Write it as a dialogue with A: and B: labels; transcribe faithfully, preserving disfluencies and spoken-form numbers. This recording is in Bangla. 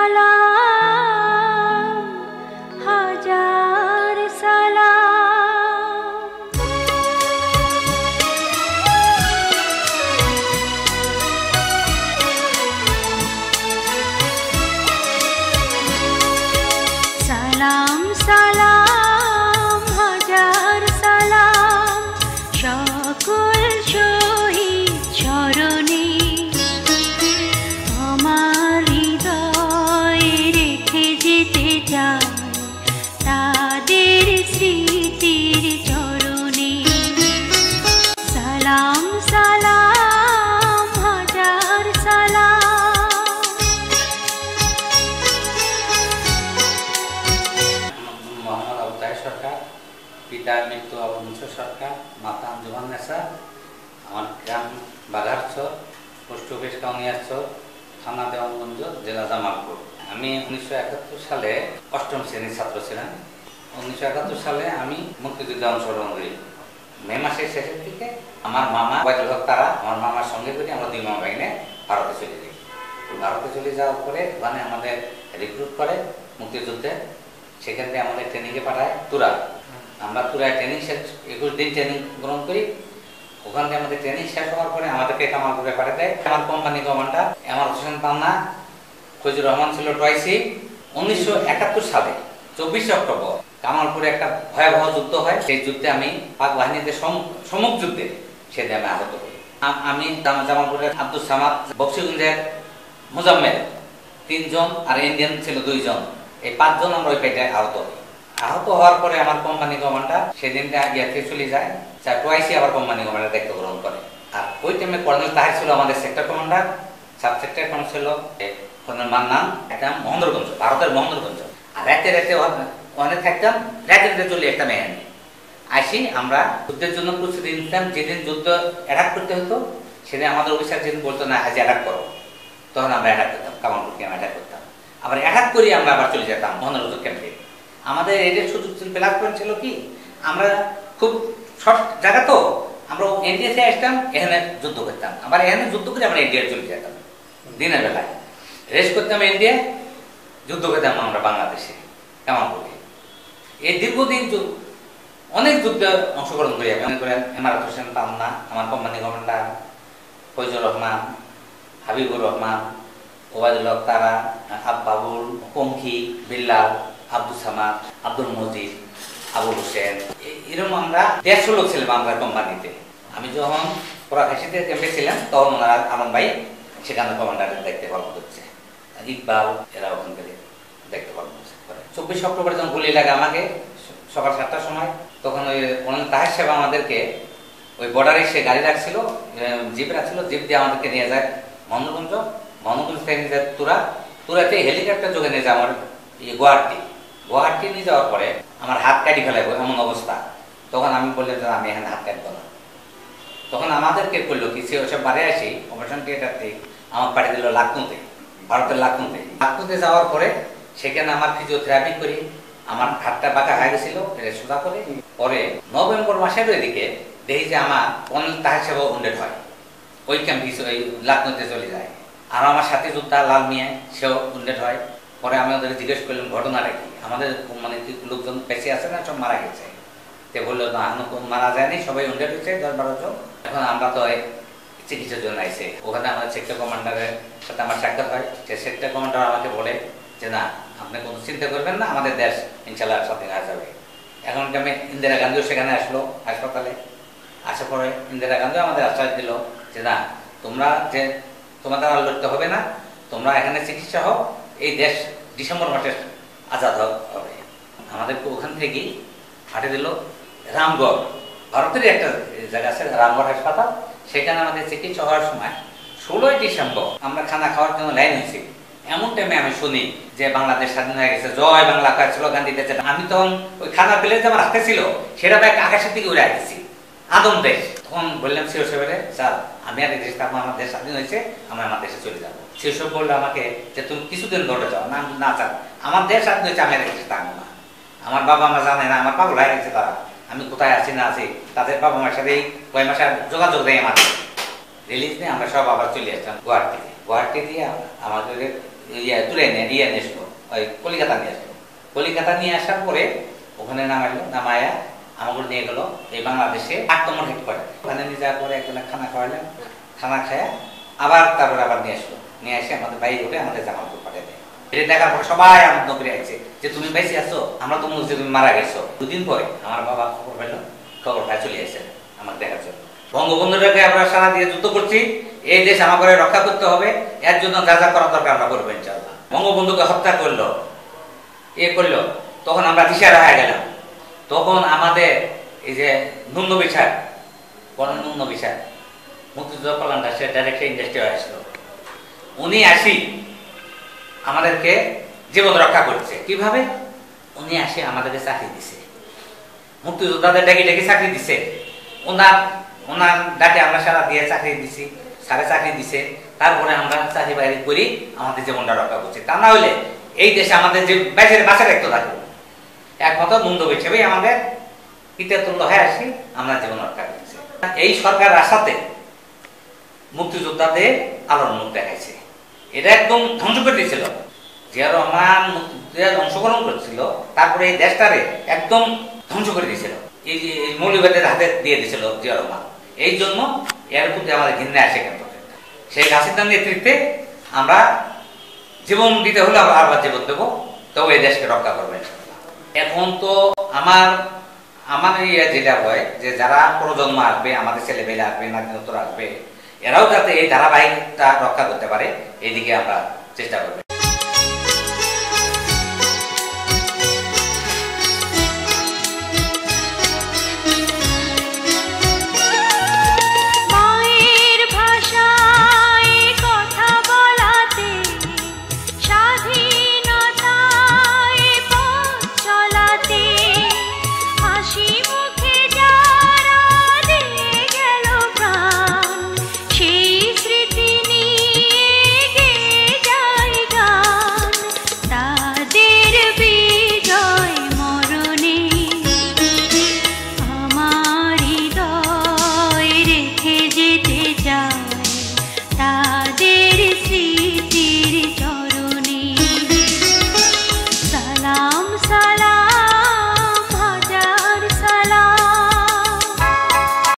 A: সালাম হাজার সালাম সালাম সালাম হাজার সালাম সকল শহীদ চরণে আমার হৃদয়ে রেখে যেতে চাই তাদের স্মৃতির চরণে সালাম সালাম হাজার সালাম।
B: মোহাম্মদ আবু তাহের সরকার, পিতার মৃত্যু আবু মুনসুর সরকার, মাতা আঞ্জুমান নেসা। আমার গ্রাম বাঘারচর, পোস্ট অফিস কাউনিয়ারচর, থানা দেওয়ানগঞ্জ, জেলা জামালপুর। আমি উনিশশো একাত্তর সালে অষ্টম শ্রেণীর ছাত্র ছিলাম। উনিশশো একাত্তর সালে আমি মুক্তিযুদ্ধে অংশগ্রহণ করি। মে মাসের শেষের দিকে আমার মামা ওয়াইদুল হক তারা, আমার মামার সঙ্গে করে আমরা দুই মামা বাহিনী ভারতে চলে যাই। ভারতে চলে যাওয়ার পরে ওখানে আমাদের রিক্রুট করে মুক্তিযুদ্ধে। সেখান থেকে আমাদের ট্রেনিংয়ে পাঠায় তুরা। আমরা তুরায় ট্রেনিং শেষ একুশ দিন ট্রেনিং গ্রহণ করি। ওখান থেকে আমাদের ট্রেনিং শেষ হওয়ার পরে আমাদেরকে কামালপুরে পাঠিয়ে দেয়। আমার company commander MR Hossain Panna, Fazur Rahman ছিল টয়সি। উনিশশো একাত্তর সালে চব্বিশে অক্টোবর কামালপুরে একটা ভয়াবহ যুদ্ধ হয়। সেই যুদ্ধে আমি পাক বাহিনীদের সম্মুখ যুদ্ধে সেদিন আমি আহত হই। আমি জামালপুরের আব্দুল সামাদ, বক্সিগঞ্জের মুজাম্মেল তিনজন আর ইন্ডিয়ান ছিল দুইজন, এই পাঁচজন আমরা ওই পেটে আহত হই। আহত হওয়ার পরে আমার কোম্পানি কমান্ডার সেদিনটা ইয়াতে চলে যায়। টুয়াইসি আবার কোম্পানি কমান্ডার দায়িত্ব গ্রহণ করে। আর ওই টাইমে কর্নেল তাহের ছিল আমাদের sector commander. Sub sector commander ছিল কর্নেল মান্নান, একটা মহেন্দ্রগঞ্জ, ভারতের মহেন্দ্রগঞ্জ। আর রাতে রাতে ওখানে থাকতাম, রাতে রাতে চলে একটা মেহানি আসি। আমরা যুদ্ধের জন্য প্রস্তুতি নিতাম। যেদিন যুদ্ধ অ্যাটাক করতে হতো সেদিন আমাদের অফিসার যেদিন বলতো না আজ অ্যাটাক করো, তখন আমরা অ্যাটাক করতাম, কামালপুর ক্যাম্প অ্যাটাক করতাম। আবার অ্যাটাক করি আমরা আবার চলে যেতাম মহেন্দ্রগঞ্জ ক্যাম্পে। আমাদের এদের সুযোগ ছিল, প্লাস পয়েন্ট ছিল কি, আমরা খুব শর্ট জায়গা তো, আমরা ইন্ডিয়াতে আসতাম, এখানে যুদ্ধ করতাম, আবার এখানে যুদ্ধ করে আমরা ইন্ডিয়ায় চলে যেতাম। দিনের বেলায় রেস্ট করতাম ইন্ডিয়া, যুদ্ধ করতাম আমরা বাংলাদেশে কামালপুরে। এই দীর্ঘদিন অনেক যুদ্ধে অংশগ্রহণ করি। মনে করেন এমআর হোসেন পান্না, আমার কোম্পানি কমান্ডার, ফজলুর রহমান, হাবিবুর রহমান, ওবায়দুল হক তারা, আব্বাবুল, পঙ্খি, বিল্লাল, আব্দুল সামাদ, আব্দুল মজিদ, আবু হোসেন, এরকম আমরা দেড়শো লোক ছিলাম আমরা কোম্পানিতে। আমি যখন পরাখাসিতে ক্যাম্পে ছিলাম তখন ওনারা আলম ভাই সেখানে কমান্ডারের দায়িত্ব পালন করছে, ইকবাল এরা ওখান থেকে দায়িত্ব পালন করছে। চব্বিশ অক্টোবরে যখন গুলি লাগে আমাকে সকাল সাতটার সময়, তখন ওই কর্নেল তাহের সাহেব আমাদেরকে ওই বর্ডারে সে গাড়ি রাখছিল, জিপ রাখছিল, জিপ দিয়ে আমাদেরকে নিয়ে যায় মহেন্দ্রগঞ্জ। মহেন্দ্রগঞ্জ থেকে নিয়ে যায় তুরা, তুরাতে হেলিকপ্টার যোগে নিয়ে যায় আমার ইয়ে গুয়াহাটি। গুয়াহাটি নিয়ে যাওয়ার পরে আমার হাত কাটি ফেলাইব এমন অবস্থা। তখন আমি বললাম যে আমি এখানে হাত কাটবো না। তখন আমাদেরকে করলো কি, সে ওসব বাড়ি আসি অপারেশন থিয়েটারতে আমার পাঠিয়ে দিল লাখনৌতে, ভারতের লাখনৌতে। লাখনৌতে যাওয়ার পরে সেখানে আমার ফিজিওথেরাপি করি, আমার হাতটা বাঁকা হয়ে গেছিল, সোজা করে। পরে নভেম্বর মাসের এদিকে দেখি যে আমার কর্নেল তাহের সাহেব উন্ডেড হয়, ওই ক্যাম্পে ওই লাখনৌতে চলে যায়। আর আমার সাথে যোদ্ধা লাল মিয়া, সেও উন্ডেড হয়। পরে আমি ওদের জিজ্ঞেস করলাম ঘটনাটা কি, আমাদের মানে লোকজন বেঁচে আছে না সব মারা গেছে। তে বললো না এখন মারা যায়নি, সবাই উন্ডেড হয়েছে দশ বারো জন। এখন আমরা তো চিকিৎসার জন্য আইসে। ওখানে আমাদের সেক্টর কমান্ডারের সাথে আমার সাক্ষাৎ হয়। সে সেক্টর কমান্ডার আমাকে বলে যে না আপনি কোনো চিন্তা করবেন না, আমাদের দেশ ইনশাল্লাহ সাথে আসা যাবে। এখন আমি ইন্দিরা গান্ধীও সেখানে আসলো হাসপাতালে। আসার পরে ইন্দিরা গান্ধী আমাদের আশ্বাস দিল যে না তোমরা যে তোমাদের আর লড়তে হবে না, তোমরা এখানে চিকিৎসা হোক, এই দেশ ডিসেম্বর মাসে আজাদ হবে। আমাদেরকে ওখান থেকে পাঠিয়ে দিল রামগড়, ভারতেরই একটা জায়গা আছে রামগড় হাসপাতাল। সেখানে আমাদের চিকিৎসা হওয়ার সময় ষোলোই ডিসেম্বর আমরা খানা খাওয়ার জন্য লাইন হয়েছি। এমন টাইমে আমি শুনি যে বাংলাদেশ স্বাধীন হয়ে গেছে, জয় বাংলা স্লোগান দিতেছে। আমি তখন ওই খানা প্লেট যে আমার হাতে ছিল সেটা ব্যাগ আকাশের দিকে উড়ে গেছি, আদম দেশ। তখন বললাম সিও সাহেবের, স্যার আমি আর এই দেশ থাকবো, আমার দেশ স্বাধীন হয়েছে, আমি আমার দেশে চলে যাবো। সিও সাহেব বললো আমাকে যে তুমি কিছুদিন ধরে যাও না, না চান আমার দেশ স্বাধীন হয়েছে, আমি আর দেশে থাকবো না। আমার বাবা মা জানে না, আমার পাগল হয়ে গেছে তারা, আমি কোথায় আছি না আছি। তাদের বাবা মার সাথে কয় মাসে যোগাযোগ দেয় আমার রিলিজ নিয়ে আমরা সব আবার চলে আসলাম গুয়াহাটি থেকে। গুয়াহাটি দিয়ে আমাদের ইয়ে তুলে নিয়ে ইয়ে নিয়ে আসলো, ওই কলিকাতা নিয়ে আসলো। কলিকাতা নিয়ে আসার পরে ওখানে নামাইলো, নামায়া আমাকে নিয়ে গেল এই বাংলাদেশে আট নম্বর হেডকোয়ার্টার। ওখানে নিয়ে যাওয়ার পরে একজনে খানা খাওয়াইলেন, খানা খায়া আবার তারপরে আবার নিয়ে আসলো, নিয়ে এসে আমাদের বাইরে উঠে আমাদের জামালপুর পাঠিয়ে দেয়। এটা দেখার পরে সবাই আনন্দ করে আসছে যে তুমি বেঁচে আছো, আমরা তো মনে তুমি মারা গেছো। দুদিন পরে আমার বাবা খবর পেল, খবর পায় চলে এসে আমার দেখার জন্য। বঙ্গবন্ধুটাকে আমরা সারা দিয়ে যুদ্ধ করছি, এই দেশ আমাকে রক্ষা করতে হবে, এর জন্য যা যা করার দরকার আমরা করবো ইনশাআল্লাহ। বঙ্গবন্ধুকে হত্যা করলো, এ করলো, তখন আমরা দিশাহারা হয়ে গেলাম। তখন আমাদের এই যে নুন্য বিচার, কর্নেল নুন্য বিচার মুক্তিযুদ্ধ কল্যাণটা সে ডাইরেক্ট ইন্ডাস্ট্রি হয়ে আসলো। উনি আসি আমাদেরকে জীবন রক্ষা করছে কিভাবে? উনি আসে আমাদেরকে চাকরি দিছে, মুক্তিযোদ্ধাদের ডেকে ডেকে চাকরি দিছে। ওনার ওনার ডাকে আমরা সারা দিয়ে চাকরি দিছি, সারে চাকরি দিছে। তারপরে আমরা চাকরি বাকরি করি, আমাদের জীবনটা রক্ষা করছি। তা না হলে এই দেশে আমাদের যে বেঁচে বাঁচা রাখতে থাকবো, একমাত্র বন্ধু হিসেবেই আমাদের কীর্তিতুল্য হয়ে আসি, আমরা জীবন রক্ষা করছি। এই সরকার আসাতে মুক্তিযোদ্ধাদের আলোর মুখ দেখাইছে, এটা একদম ধ্বংস করে দিয়েছিল। জিয়া রহমান মুক্তিযুদ্ধে অংশগ্রহণ করছিল, তারপরে এই দেশটারে একদম ধ্বংস করে দিয়েছিল, এই যে মৌলবাদের হাতে দিয়ে দিয়েছিল জিয়া রহমান। এই জন্য এর প্রতি আমাদের ঘৃণা আসে। কিন্তু শেখ হাসিনার নেতৃত্বে আমরা জীবন দিতে হলে আমরা আবার জীবন দেবো, তবে এই দেশকে রক্ষা করবে। এখন তো আমার আমার ইয়ে যেটা হয় যে যারা প্রজন্ম আসবে, আমাদের ছেলেমেয়েরা আসবে, নাতিনতরা আসবে, এরাও যাতে এই ধারাবাহিকতা রক্ষা করতে পারে, এইদিকে আমরা চেষ্টা করবো।